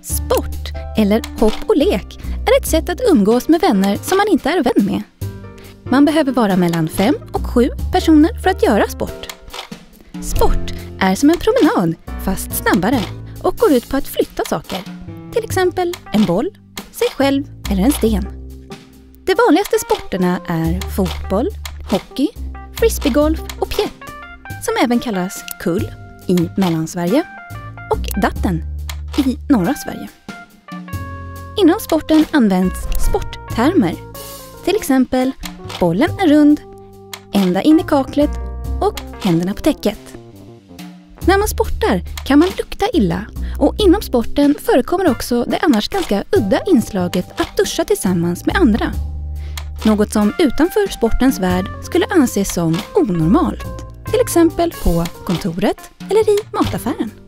Sport, eller hopp och lek, är ett sätt att umgås med vänner som man inte är vän med. Man behöver vara mellan 5 och 7 personer för att göra sport. Sport är som en promenad, fast snabbare, och går ut på att flytta saker. Till exempel en boll, sig själv eller en sten. De vanligaste sporterna är fotboll, hockey, frisbeegolf och pjätt, som även kallas kull i Mellansverige och datten i norra Sverige. Inom sporten används sporttermer, till exempel bollen är rund, ända in i kaklet och händerna på täcket. När man sportar kan man lukta illa, och inom sporten förekommer också det annars ganska udda inslaget att duscha tillsammans med andra. Något som utanför sportens värld skulle anses som onormalt, till exempel på kontoret eller i mataffären.